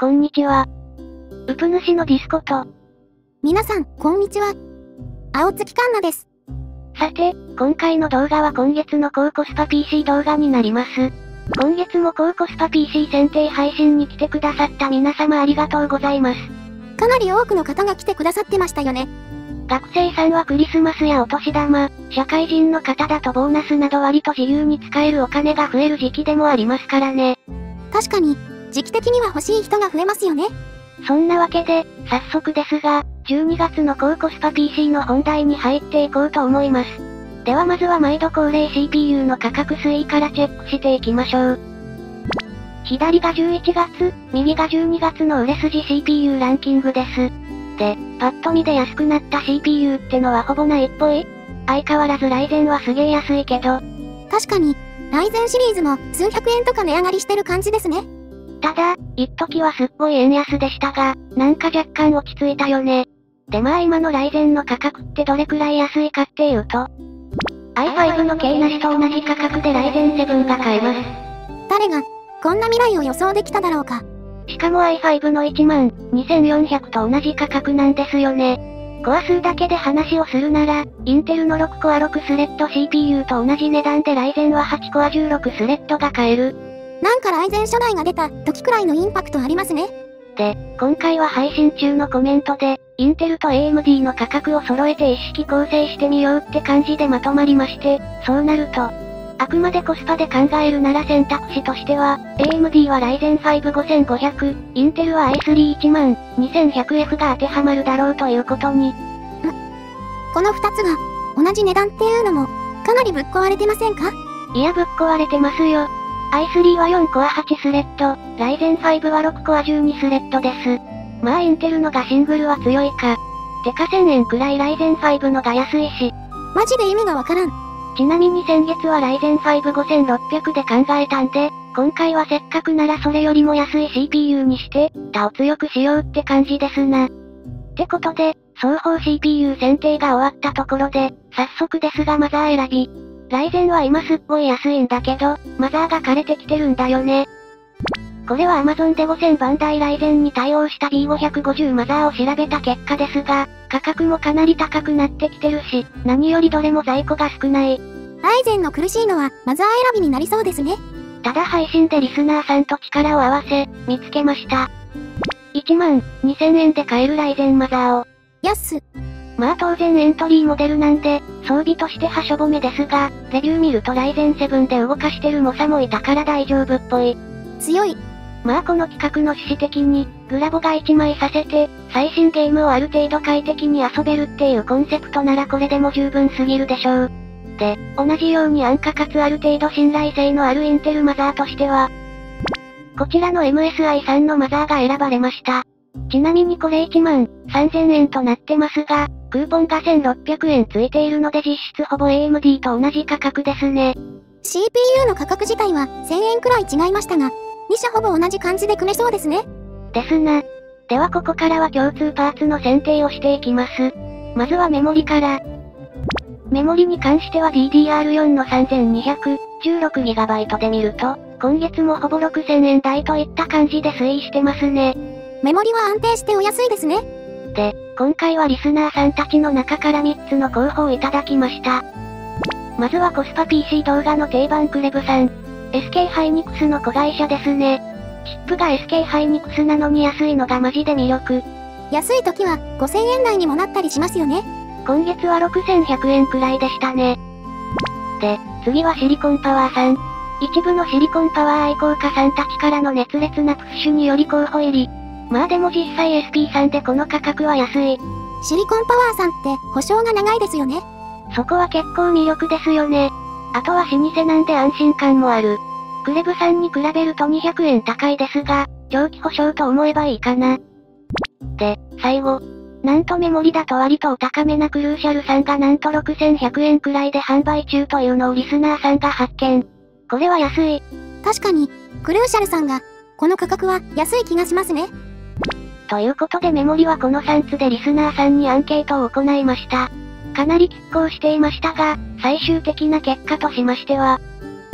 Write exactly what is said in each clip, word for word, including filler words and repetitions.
こんにちは。ウプ主のディスコと。 皆さん、こんにちは。青月環奈です。 さて、今回の動画は今月の高コスパ ピーシー 動画になります。今月も高コスパ ピーシー 選定配信に来てくださった皆様ありがとうございます。 かなり多くの方が来てくださってましたよね。 学生さんはクリスマスやお年玉、社会人の方だとボーナスなど割と自由に使えるお金が増える時期でもありますからね。 確かに、時期的には欲しい人が増えますよね。 そんなわけで、早速ですが、じゅうにがつの高コスパ ピーシー の本題に入っていこうと思います。ではまずは毎度恒例 シーピーユー の価格推移からチェックしていきましょう。左がじゅういちがつ、右がじゅうにがつの売れ筋 シーピーユー ランキングです。で、パッと見で安くなった シーピーユー ってのはほぼないっぽい？相変わらずライゼンはすげえ安いけど。 確かに、ライゼンシリーズも数百円とか値上がりしてる感じですね。 ただ、一時はすっごい円安でしたが、なんか若干落ち着いたよね。でまあ今のライゼンの価格ってどれくらい安いかっていうと、アイファイブ の系なしと同じ価格でライゼンセブンが買えます。 誰が、こんな未来を予想できただろうか。 しかも アイファイブ のいちまんにせんよんひゃくと同じ価格なんですよね。コア数だけで話をするなら、インテルのろくコアろくスレッド シーピーユー と同じ値段でライゼンははちコアじゅうろくスレッドが買える。 なんかライゼン初代が出た時くらいのインパクトありますね。 で、今回は配信中のコメントで、インテルと エーエムディー の価格を揃えて一式構成してみようって感じでまとまりまして、そうなると、あくまでコスパで考えるなら選択肢としては、エーエムディー は ライゼンファイブごせんごひゃく、インテルは アイスリーいちまんにせんひゃくエフ が当てはまるだろうということに。んこのふたつが、同じ値段っていうのも、かなりぶっ壊れてませんか？ いやぶっ壊れてますよ。アイスリー はよんコアはちスレッド、ライゼンファイブはろくコアじゅうにスレッドです。まあインテルのがシングルは強いか。てかせんえんくらいライゼンファイブのが安いし。 マジで意味がわからん。 ちなみに先月はライゼンファイブごせんろっぴゃくで考えたんで、今回はせっかくならそれよりも安い シーピーユー にして、他を強くしようって感じですな。ってことで、双方 シーピーユー 選定が終わったところで、早速ですがマザー選び。ライゼンは今すっごい安いんだけど、マザーが枯れてきてるんだよね。これは Amazon でごせんばん台ライゼンに対応した ビーごひゃくごじゅう マザーを調べた結果ですが、価格もかなり高くなってきてるし、何よりどれも在庫が少ない。 ライゼンの苦しいのはマザー選びになりそうですね。 ただ配信でリスナーさんと力を合わせ、見つけました。いちまんにせんえんで買えるライゼンマザーを。 安っ。 まあ当然エントリーモデルなんで、装備としてはしょぼめですが、レビュー見るとライゼンセブンで動かしてる猛者もいたから大丈夫っぽい。 強い。 まあこの企画の趣旨的に、グラボがいちまいさせて、最新ゲームをある程度快適に遊べるっていうコンセプトならこれでも十分すぎるでしょう。で、同じように安価かつある程度信頼性のあるインテルマザーとしては、こちらの エムエスアイ さんのマザーが選ばれました。ちなみにこれいちまんさんぜんえんとなってますが、クーポンがせんろっぴゃくえんついているので実質ほぼ エーエムディー と同じ価格ですね。 シーピーユー の価格自体はせんえんくらい違いましたが、に社ほぼ同じ感じで組めそうですね。 ですな。ではここからは共通パーツの選定をしていきます。まずはメモリから。メモリに関しては ディーディーアールフォー の さんぜんにひゃくじゅうろくギガバイト で見ると、今月もほぼろくせんえん台といった感じで推移してますね。 メモリは安定してお安いですね。 で、今回はリスナーさんたちの中からみっつの候補をいただきました。まずはコスパ ピーシー 動画の定番クレブさん。エスケー ハイニクスの子会社ですね。チップが エスケー ハイニクスなのに安いのがマジで魅力。 安い時はごせんえん台にもなったりしますよね。 今月はろくせんひゃくえんくらいでしたね。で、次はシリコンパワーさん。一部のシリコンパワー愛好家さんたちからの熱烈なプッシュにより候補入り。まあでも実際 エスピー さんでこの価格は安い。 シリコンパワーさんって保証が長いですよね。 そこは結構魅力ですよね。あとは老舗なんで安心感もある。クレブさんに比べるとにひゃくえん高いですが、長期保証と思えばいいかな。で、最後。なんとメモリだと割とお高めなクルーシャルさんがなんとろくせんひゃくえんくらいで販売中というのをリスナーさんが発見。これは安い。 確かに、クルーシャルさんが、この価格は安い気がしますね。 ということでメモリはこのさんつでリスナーさんにアンケートを行いました。かなり拮抗していましたが、最終的な結果としましては、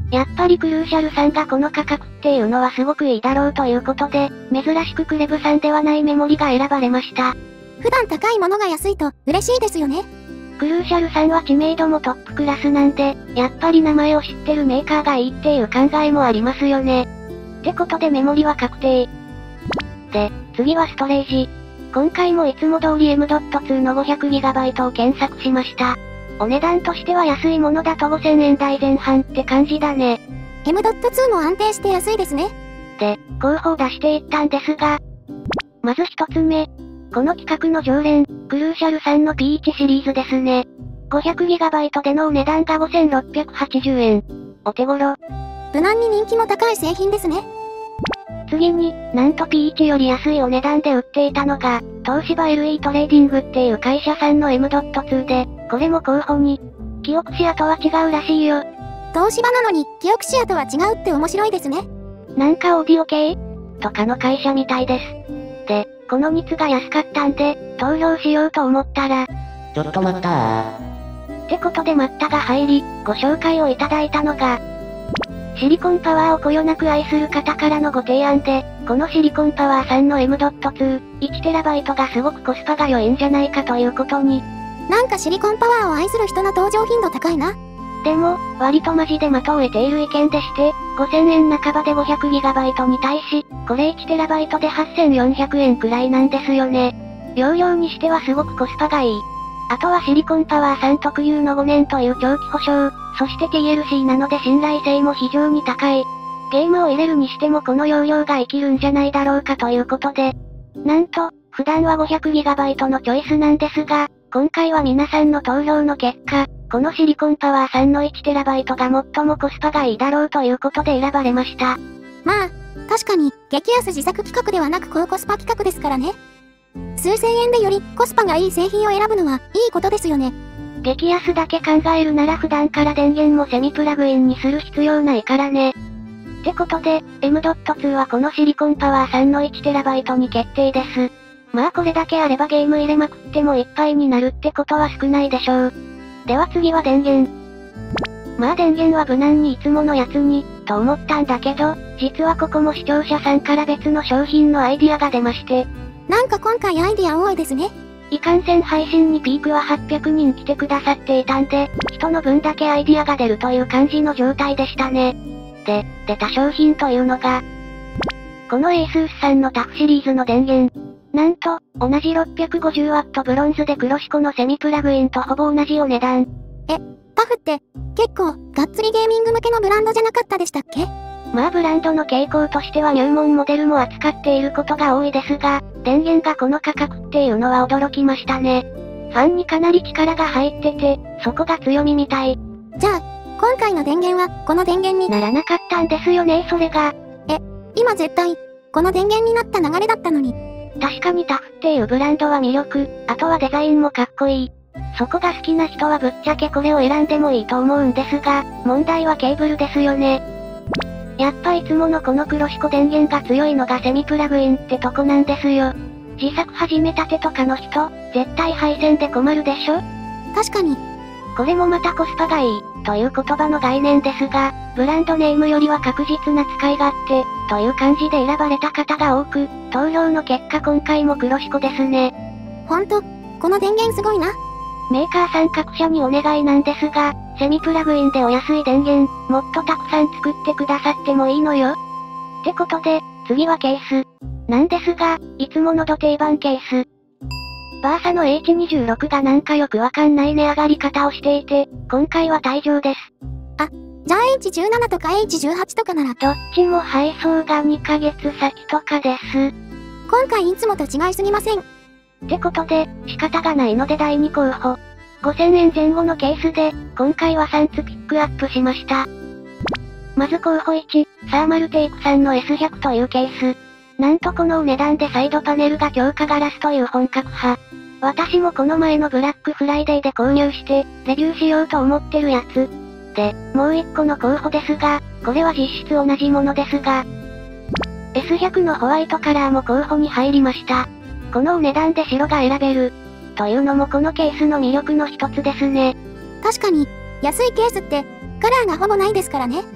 やっぱりクルーシャルさんがこの価格っていうのはすごくいいだろうということで、珍しくクレブさんではないメモリが選ばれました。 普段高いものが安いと嬉しいですよね。 クルーシャルさんは知名度もトップクラスなんで、やっぱり名前を知ってるメーカーがいいっていう考えもありますよね。ってことでメモリは確定。で、次はストレージ。今回もいつも通り エムドットツー の ごひゃくギガバイト を検索しました。お値段としては安いものだとごせんえん台前半って感じだね。 エムドットツー も安定して安いですね。 で、候補を出していったんですが、まず一つ目。この企画の常連、クルーシャルさんの ピーワン シリーズですね。ごひゃくギガバイト でのお値段がごせんろっぴゃくはちじゅうえん。お手頃。 無難に人気も高い製品ですね。 次に、なんと ピーワン より安いお値段で売っていたのが、東芝 エルイー トレーディングっていう会社さんの エムドットツー で、これも候補に。記憶シアとは違うらしいよ。 東芝なのに、記憶シアとは違うって面白いですね。 なんかオーディオ系とかの会社みたいです。で、このみっつが安かったんで、投票しようと思ったら、 ちょっと待ったー。 ってことで待ったが入り、ご紹介をいただいたのが、シリコンパワーをこよなく愛する方からのご提案で、このシリコンパワーさんの エムドットツー、いちテラバイト がすごくコスパが良いんじゃないかということに。 なんかシリコンパワーを愛する人の登場頻度高いな。 でも、割とマジで的を得ている意見でして、ごせんえん半ばで ごひゃくギガバイト に対し、これ いちテラバイト ではっせんよんひゃくえんくらいなんですよね。容量にしてはすごくコスパがいい。あとはシリコンパワーさん特有のごねんという長期保証、そして ティーエルシー なので信頼性も非常に高い。ゲームを入れるにしてもこの容量が生きるんじゃないだろうかということで。なんと、普段は ごひゃくギガバイト のチョイスなんですが、今回は皆さんの投票の結果、このシリコンパワーさんの いちテラバイト が最もコスパがいいだろうということで選ばれました。 まあ、確かに、激安自作企画ではなく高コスパ企画ですからね。数千円でよりコスパがいい製品を選ぶのはいいことですよね。 激安だけ考えるなら普段から電源もセミプラグインにする必要ないからね。ってことで、エムドットツー はこのシリコンパワーさんの いちテラバイト に決定です。まあこれだけあればゲーム入れまくってもいっぱいになるってことは少ないでしょう。では次は電源。まあ電源は無難にいつものやつに、と思ったんだけど、実はここも視聴者さんから別の商品のアイディアが出まして。 なんか今回アイディア多いですね。 いかんせん配信にピークははっぴゃくにん来てくださっていたんで、人の分だけアイディアが出るという感じの状態でしたね。で、出た商品というのが、この エースース さんのタフシリーズの電源。なんと、同じ ろっぴゃくごじゅうワット ブロンズでクロシコのセミプラグインとほぼ同じお値段。 え、タフって、結構、がっつりゲーミング向けのブランドじゃなかったでしたっけ？ まあブランドの傾向としては入門モデルも扱っていることが多いですが、電源がこの価格っていうのは驚きましたね。ファンにかなり力が入ってて、そこが強みみたい。 じゃあ、今回の電源は、この電源にならなかったんですよね、それが。 え、今絶対、この電源になった流れだったのに。 確かにタフっていうブランドは魅力、あとはデザインもかっこいい。そこが好きな人はぶっちゃけこれを選んでもいいと思うんですが、問題はケーブルですよね。やっぱいつものこのクロシコ電源が強いのがセミプラグインってとこなんですよ。自作始めたてとかの人、絶対配線で困るでしょ？ 確かに。 これもまたコスパがいい、という言葉の概念ですが、ブランドネームよりは確実な使い勝手、という感じで選ばれた方が多く、投票の結果今回もクロシコですね。 ほんと、この電源すごいな。 メーカーさん各社にお願いなんですが、セミプラグインでお安い電源、もっとたくさん作ってくださってもいいのよ。ってことで、次はケース。なんですが、いつものド定番ケース。バーサの エイチにじゅうろく がなんかよくわかんない値上がり方をしていて、今回は退場です。 あ、じゃあ エイチじゅうなな とか エイチじゅうはち とかなら、 どっちも配送がにかげつ先とかです。 今回いつもと違いすぎません。 ってことで、仕方がないのでだいに候補。ごせんえんぜん後のケースで、今回はさんつピックアップしました。まず候補いち、サーマルテイクさんの エスひゃく というケース。なんとこのお値段でサイドパネルが強化ガラスという本格派。私もこの前のブラックフライデーで購入して、レビューしようと思ってるやつ。で、もう一個の候補ですが、これは実質同じものですが、エスひゃく のホワイトカラーも候補に入りました。このお値段で白が選べる。というのもこのケースの魅力の一つですね。 確かに、安いケースって、カラーがほぼないですからね。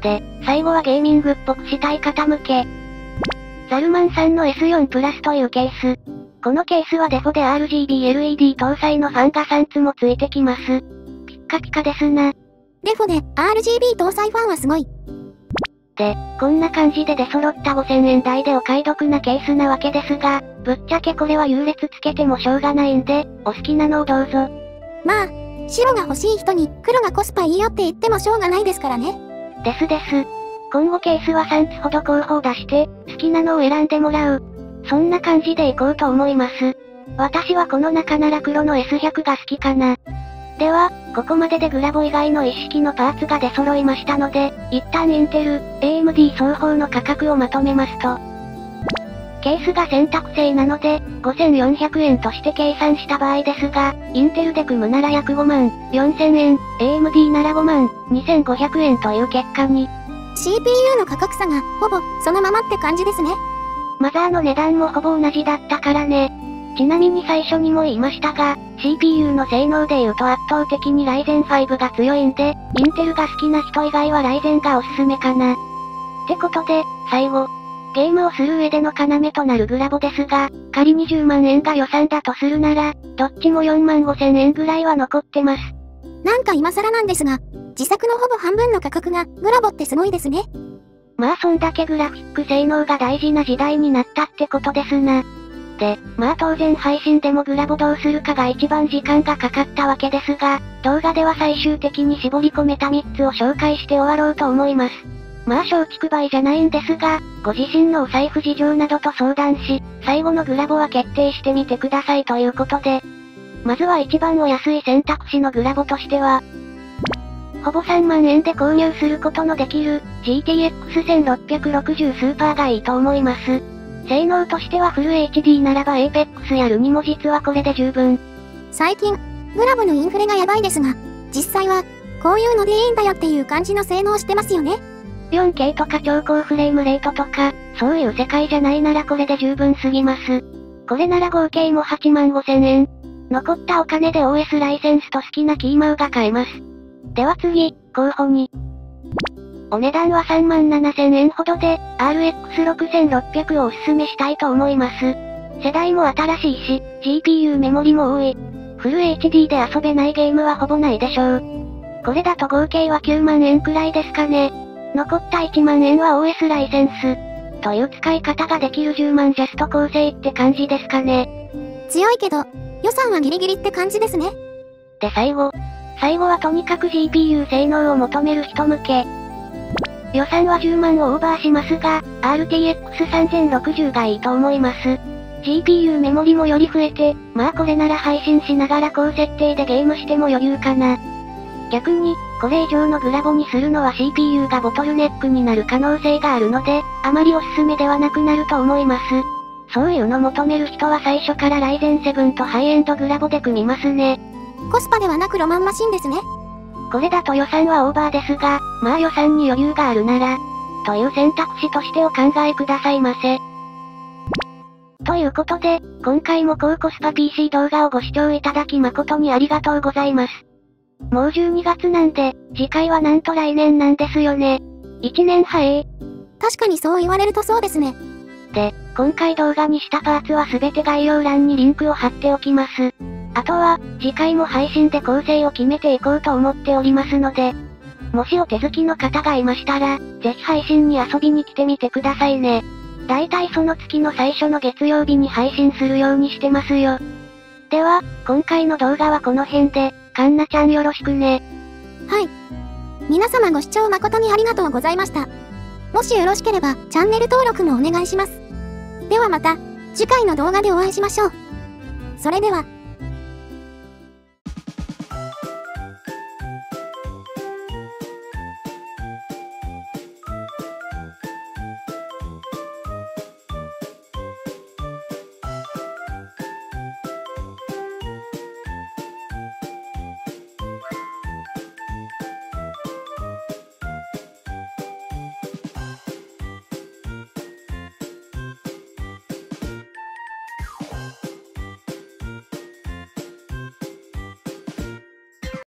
で、最後はゲーミングっぽくしたい方向け。ザルマンさんの エスフォー プラスというケース。このケースはデフォで アールジービーエルイーディー 搭載のファンがさんつもついてきます。ピッカピカですな。 デフォで アールジービー 搭載ファンはすごい。 で、こんな感じで出揃ったごせんえん台でお買い得なケースなわけですが、ぶっちゃけこれは優劣つけてもしょうがないんで、お好きなのをどうぞ。 まあ、白が欲しい人に黒がコスパいいよって言ってもしょうがないですからね。 ですです。今後ケースはさんつほど候補を出して、好きなのを選んでもらう。そんな感じでいこうと思います。私はこの中なら黒の エスひゃく が好きかな。では、ここまででグラボ以外の一式のパーツが出揃いましたので、一旦インテル、エーエムディー 双方の価格をまとめますと、ケースが選択制なので、ごせんよんひゃくえんとして計算した場合ですが、インテルで組むなら約ごまんよんせんえん、エーエムディー ならごまんにせんごひゃくえんという結果に。 シーピーユー の価格差が、ほぼ、そのままって感じですね。 マザーの値段もほぼ同じだったからね。ちなみに最初にも言いましたが、シーピーユー の性能で言うと圧倒的にライゼンファイブが強いんで、インテルが好きな人以外はライゼンがおすすめかな。ってことで、最後。ゲームをする上での要となるグラボですが、仮にじゅうまんえんが予算だとするなら、どっちもよんまんごせんえんぐらいは残ってます。 なんか今更なんですが、自作のほぼ半分の価格が、グラボってすごいですね。 まあそんだけグラフィック性能が大事な時代になったってことですな。で、まあ当然配信でもグラボどうするかが一番時間がかかったわけですが、動画では最終的に絞り込めたみっつを紹介して終わろうと思います。まあ松竹梅じゃないんですが、ご自身のお財布事情などと相談し、最後のグラボは決定してみてくださいということで、まずは一番お安い選択肢のグラボとしては、ほぼさんまんえんで購入することのできる、ジーティーエックスせんろっぴゃくろくじゅう スーパーがいいと思います。性能としてはフル エイチディー ならば エーペックス やルにも実はこれで十分。 最近、グラボのインフレがやばいですが、実際は、こういうのでいいんだよっていう感じの性能してますよね。 よんケー とか超高フレームレートとか、そういう世界じゃないならこれで十分すぎます。これなら合計もはちまんごせんえん。残ったお金で オーエス ライセンスと好きなキーマウが買えます。では次、候補に。お値段はさんまんななせんえんほどで、アールエックスろくせんろっぴゃく をおすすめしたいと思います。世代も新しいし、ジーピーユー メモリも多い。フル エイチディー で遊べないゲームはほぼないでしょう。これだと合計はきゅうまんえんくらいですかね。残ったいちまんえんは オーエス ライセンス。という使い方ができるじゅうまんジャスト構成って感じですかね。 強いけど、予算はギリギリって感じですね。 で最後。最後はとにかく ジーピーユー 性能を求める人向け。予算はじゅうまんをオーバーしますが、アールティーエックスさんぜんろくじゅう がいいと思います。ジーピーユー メモリもより増えて、まあこれなら配信しながら高設定でゲームしても余裕かな。逆に、これ以上のグラボにするのは シーピーユー がボトルネックになる可能性があるので、あまりおすすめではなくなると思います。そういうの求める人は最初からライゼンセブンとハイエンドグラボで組みますね。 コスパではなくロマンマシンですね。 これだと予算はオーバーですが、まあ予算に余裕があるなら、という選択肢としてお考えくださいませ。ということで、今回も高コスパ ピーシー 動画をご視聴いただき誠にありがとうございます。もうじゅうにがつなんで、次回はなんと来年なんですよね。いちねん早い。 確かにそう言われるとそうですね。 で、今回動画にしたパーツはすべて概要欄にリンクを貼っておきます。あとは、次回も配信で構成を決めていこうと思っておりますので、もしお手好きの方がいましたら、ぜひ配信に遊びに来てみてくださいね。だいたいその月の最初の月曜日に配信するようにしてますよ。では、今回の動画はこの辺で、かんなちゃんよろしくね。 はい。皆様ご視聴誠にありがとうございました。もしよろしければ、チャンネル登録もお願いします。ではまた、次回の動画でお会いしましょう。それでは。